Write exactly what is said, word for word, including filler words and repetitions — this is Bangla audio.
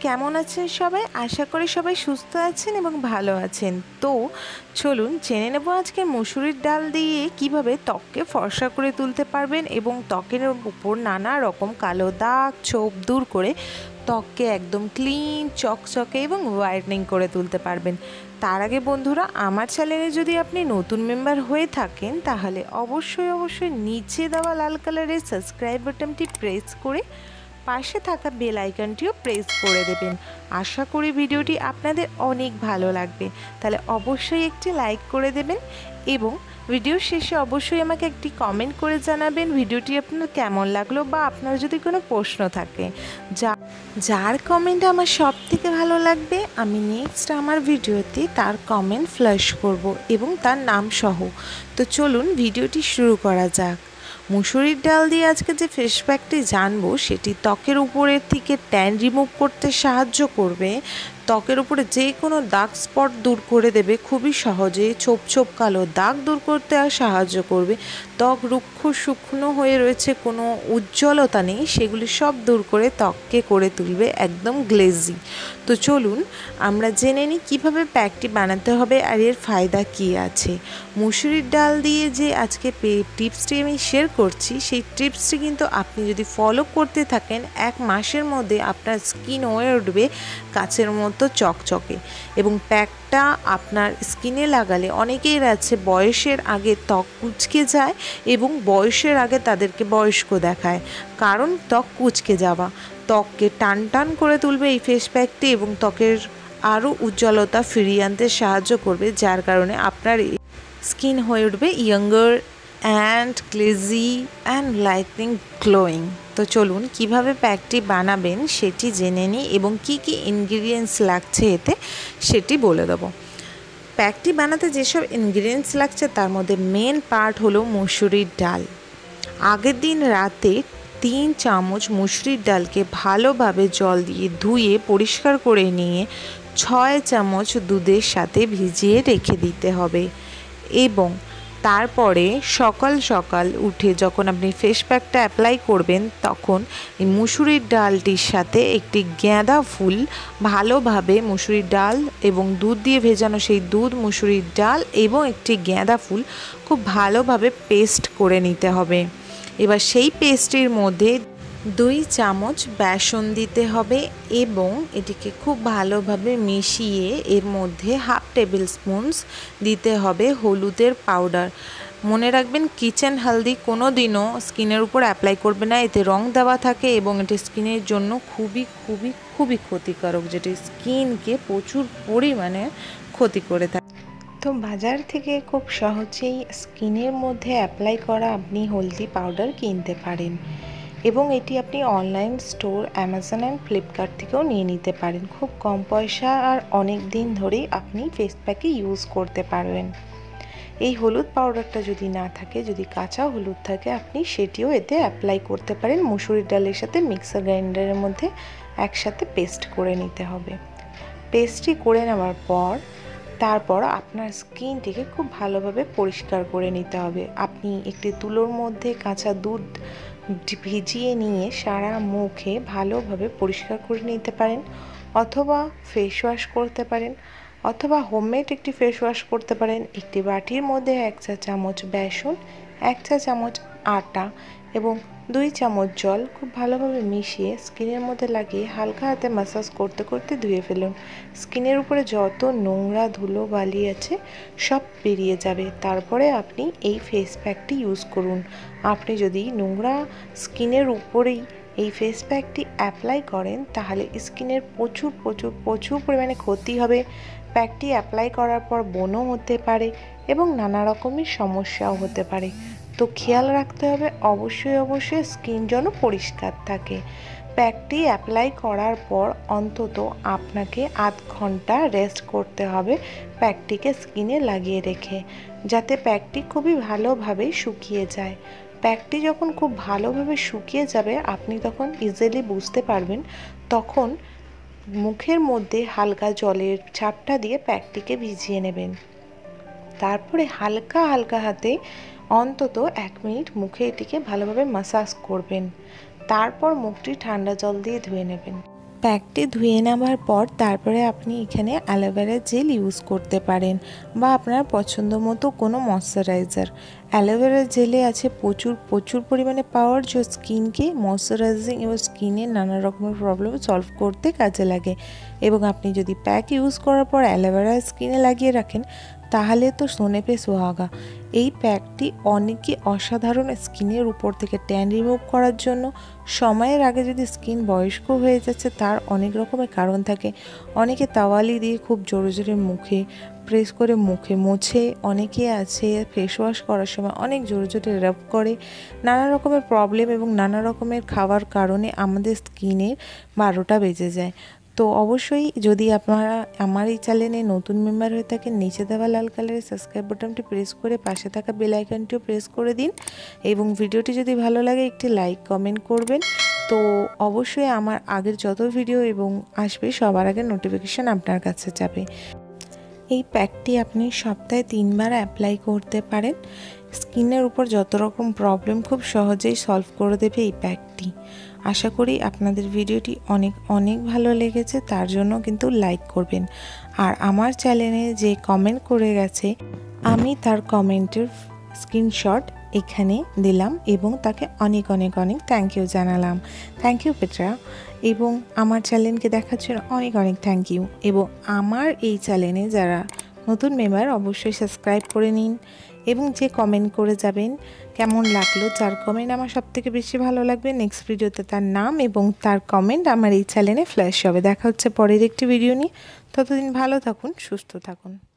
কেমন আছেন সবাই? আশা করি সবাই সুস্থ আছেন এবং ভালো আছেন। তো চলুন জেনে নেব আজকে মসুরির ডাল দিয়ে কিভাবে ত্বককে ফর্সা করে তুলতে পারবেন এবং ত্বকের উপর নানা রকম কালো দাগ ছোপ দূর করে ত্বককে একদম ক্লিন চকচকে এবং হোয়াইটনিং করে তুলতে পারবেন। তার আগে বন্ধুরা, আমার চ্যানেলে যদি আপনি নতুন মেম্বার হয়ে থাকেন তাহলে অবশ্যই অবশ্যই নিচে দেওয়া লাল কালারের সাবস্ক্রাইব বাটনটি প্রেস করে পাশে থাকা বেল আইকনটিও প্রেস করে দেবেন। আশা করি ভিডিওটি আপনাদের অনেক ভালো লাগবে, তাহলে অবশ্যই একটি লাইক করে দেবেন এবং ভিডিওর শেষে অবশ্যই আমাকে একটি কমেন্ট করে জানাবেন ভিডিওটি আপনার কেমন লাগলো বা আপনার যদি কোনো প্রশ্ন থাকে। যা যার কমেন্ট আমার সব থেকে ভালো লাগবে আমি নেক্সট আমার ভিডিওতে তার কমেন্ট ফ্ল্যাশ করব এবং তার নাম সহ। তো চলুন ভিডিওটি শুরু করা যাক। মুসুরির ডাল দিয়ে আজকে যে ফেস প্যাকটি জানবো সেটি ত্বকের উপরের থেকে ট্যান রিমুভ করতে সাহায্য করবে, ত্বকের উপরে যে কোনো দাগ স্পট দূর করে দেবে খুবই সহজে, ছোপ ছোপ কালো দাগ দূর করতে আর সাহায্য করবে, ত্বক রুক্ষ শুকনো হয়ে রয়েছে কোনো উজ্জ্বলতা নেই সেগুলি সব দূর করে ত্বককে করে তুলবে একদম গ্লেজি। তো চলুন আমরা জেনে নিই কীভাবে প্যাকটি বানাতে হবে আর এর ফায়দা কী আছে। মুসুরির ডাল দিয়ে যে আজকে টিপসটি আমি শেয়ার করছি সেই টিপসটি কিন্তু আপনি যদি ফলো করতে থাকেন এক মাসের মধ্যে আপনার স্কিন হয়ে উঠবে কাচের মতো চকচকে এবং প্যাকটা আপনার স্কিনে লাগালে অনেকের আছে বয়সের আগে ত্বক কুঁচকে যায় এবং বয়সের আগে তাদেরকে বয়স্ক দেখায়, কারণ ত্বক কুঁচকে যাওয়া। ত্বককে টান টান করে তুলবে এই ফেস প্যাকটি এবং ত্বকের আরও উজ্জ্বলতা ফিরিয়ে আনতে সাহায্য করবে, যার কারণে আপনার স্কিন হয়ে উঠবে younger and glazy and lightening glowing. তো চলুন কিভাবে প্যাকটি বানাবেন সেটি জেনে নিই এবং কি কি ইনগ্রিডিয়েন্টস লাগছে এতে সেটি বলে দেবো। প্যাকটি বানাতে যেসব ইনগ্রিডিয়েন্টস লাগছে তার মধ্যে মেন পার্ট হলো মুসুরির ডাল। আগের দিন রাতে তিন চামচ মুসুরির ডালকে ভালোভাবে জল দিয়ে ধুয়ে পরিষ্কার করে নিয়ে ছয় চামচ দুধের সাথে ভিজিয়ে রেখে দিতে হবে এবং তারপরে সকাল সকাল উঠে যখন আপনি ফেস প্যাকটা অ্যাপ্লাই করবেন তখন এই মুসুরির ডালটির সাথে একটি গাঁদা ফুল ভালোভাবে মুসুরির ডাল এবং দুধ দিয়ে ভেজানো সেই দুধ মুসুরির ডাল এবং একটি গাঁদা ফুল খুব ভালোভাবে পেস্ট করে নিতে হবে। এবার সেই পেস্টের মধ্যে দুই চামচ বেসন দিতে হবে এবং এটিকে খুব ভালোভাবে মিশিয়ে এর মধ্যে হাফ টেবিল স্পুনস দিতে হবে হলুদের পাউডার। মনে রাখবেন কিচেন হলদি কোনো দিনও স্কিনের উপর অ্যাপ্লাই করবে না, এতে রং দেওয়া থাকে এবং এটি স্কিনের জন্য খুবই খুবই খুবই ক্ষতিকারক, যেটি স্কিনকে প্রচুর পরিমাণে ক্ষতি করে থাকে। তো বাজার থেকে খুব সহজেই স্কিনের মধ্যে অ্যাপ্লাই করা আপনি হলদি পাউডার কিনতে পারেন এবং এটি আপনি online store Amazon and Flipkart থেকেও নিয়ে নিতে পারেন। খুব কম পয়সা আর অনেক দিন ধরেই আপনি ফেস প্যাকে ইউজ করতে পারবেন। এই হলুদ পাউডারটা যদি না থাকে, যদি কাঁচা হলুদ থাকে আপনি সেটিও এতে অ্যাপ্লাই করতে পারেন। মুসুরির ডালের সাথে মিক্সার গ্রাইন্ডারের মধ্যে একসাথে পেস্ট করে নিতে হবে। পেস্টটি করে নেওয়ার পর তারপর আপনার স্কিনটিকে খুব ভালোভাবে পরিষ্কার করে নিতে হবে। আপনি একটি তুলোর মধ্যে কাঁচা দুধ ভিজিয়ে নিয়ে সারা মুখে ভালোভাবে পরিষ্কার করে নিতে পারেন, অথবা ফেস ওয়াশ করতে পারেন, অথবা হোমমেড একটি ফেস ওয়াশ করতে পারেন। একটি বাটির মধ্যে এক চা চামচ বেসন, এক চা চামচ আটা এবং দুই চামচ জল খুব ভালোভাবে মিশিয়ে স্কিনের মধ্যে লাগিয়ে হালকা হাতে ম্যাসাজ করতে করতে ধুয়ে ফেলুন। স্কিনের উপরে যত নোংরা ধুলো বালি আছে সব বেরিয়ে যাবে। তারপরে আপনি এই ফেস প্যাকটি ইউজ করুন। আপনি যদি নোংরা স্কিনের উপরেই এই ফেস প্যাকটি অ্যাপ্লাই করেন তাহলে স্কিনের প্রচুর প্রচুর প্রচুর পরিমাণে ক্ষতি হবে। প্যাকটি অ্যাপ্লাই করার পর ব্রণও হতে পারে এবং নানা রকমের সমস্যাও হতে পারে। তো খেয়াল রাখতে হবে অবশ্যই অবশ্যই স্কিন যেন পরিষ্কার থাকে। প্যাকটি অ্যাপ্লাই করার পর অন্তত আপনাকে আধ ঘন্টা রেস্ট করতে হবে প্যাকটিকে স্কিনে লাগিয়ে রেখে, যাতে প্যাকটি খুবই ভালোভাবে শুকিয়ে যায়। প্যাকটি যখন খুব ভালোভাবে শুকিয়ে যাবে আপনি তখন ইজিলি বুঝতে পারবেন, তখন মুখের মধ্যে হালকা জলের ছাপটা দিয়ে প্যাকটিকে ভিজিয়ে নেবেন। তারপরে হালকা হালকা হাতে অন্তত এক মিনিট মুখে এটিকে ভালোভাবে ম্যাসাজ করবেন। তারপর মুখটি ঠান্ডা জল দিয়ে ধুয়ে নেবেন। প্যাকটি ধুয়ে নেওয়ার পর তারপরে আপনি এখানে অ্যালোভেরা জেল ইউজ করতে পারেন বা আপনার পছন্দ মতো কোনো ময়শ্চারাইজার। অ্যালোভেরা জেলে আছে প্রচুর প্রচুর পরিমাণে পাওয়ার, যা স্কিনকে ময়শ্চারাইজিং এবং স্কিনের নানা রকমের প্রবলেম সলভ করতে কাজে লাগে। এবং আপনি যদি প্যাক ইউজ করার পর অ্যালোভেরা স্কিনে লাগিয়ে রাখেন তাহলে তো সোনে পে সোহাগা। এই প্যাকটি অনেকই অসাধারণ স্কিনের উপর থেকে ট্যান রিমুভ করার জন্য। সময়ের আগে যদি স্কিন বয়স্ক হয়ে যাচ্ছে তার অনেক রকমের কারণ থাকে। অনেকে তাওয়ালি দিয়ে খুব জোরে জোরে মুখে প্রেস করে মুখে মোছে, অনেকে আছে ফেস ওয়াশ করার সময় অনেক জোরে জোরে রাব করে। নানা রকমের প্রবলেম এবং নানা রকমের খাওয়ার কারণে আমাদের স্কিনের বারোটা বেজে যায়। তো অবশ্যই যদি আপনারা আমার এই চ্যানেলে নতুন মেম্বার হয়ে থাকেন, নিচে দেওয়া লাল কালারের সাবস্ক্রাইব বাটনটি প্রেস করে পাশে থাকা বেল আইকনটিও প্রেস করে দিন। এবং ভিডিওটি যদি ভালো লাগে একটি লাইক কমেন্ট করবেন। তো অবশ্যই আমার আগের যত ভিডিও এবং আসবে সবার আগে নোটিফিকেশান আপনার কাছে যাবে। এই প্যাকটি আপনি সপ্তাহে তিনবার অ্যাপ্লাই করতে পারেন। স্কিনের উপর যত রকম প্রবলেম খুব সহজেই সলভ করে দেবে এই প্যাকটি। আশা করি আপনাদের ভিডিওটি অনেক অনেক ভালো লেগেছে, তার জন্য কিন্তু লাইক করবেন। আর আমার চ্যানেলে যে কমেন্ট করে গেছে আমি তার কমেন্টের স্ক্রিনশট এখানে দিলাম এবং তাকে অনেক অনেক অনেক থ্যাংক ইউ জানালাম। Thank you Petra. এবং আমার চ্যানেলকে দেখার জন্য অনেক অনেক থ্যাংক ইউ। এবং আমার এই চ্যানেলে যারা নতুন মেম্বার অবশ্যই সাবস্ক্রাইব করে নিন এবং যে কমেন্ট করে যাবেন কেমন লাগলো, যার কমেন্ট আমার সবথেকে বেশি ভালো লাগবে নেক্সট ভিডিওতে তার নাম এবং তার কমেন্ট আমার এই চ্যানেলে ফ্ল্যাশ হবে। দেখা হচ্ছে পরের একটি ভিডিও নিয়ে। ততদিন ভালো থাকুন, সুস্থ থাকুন।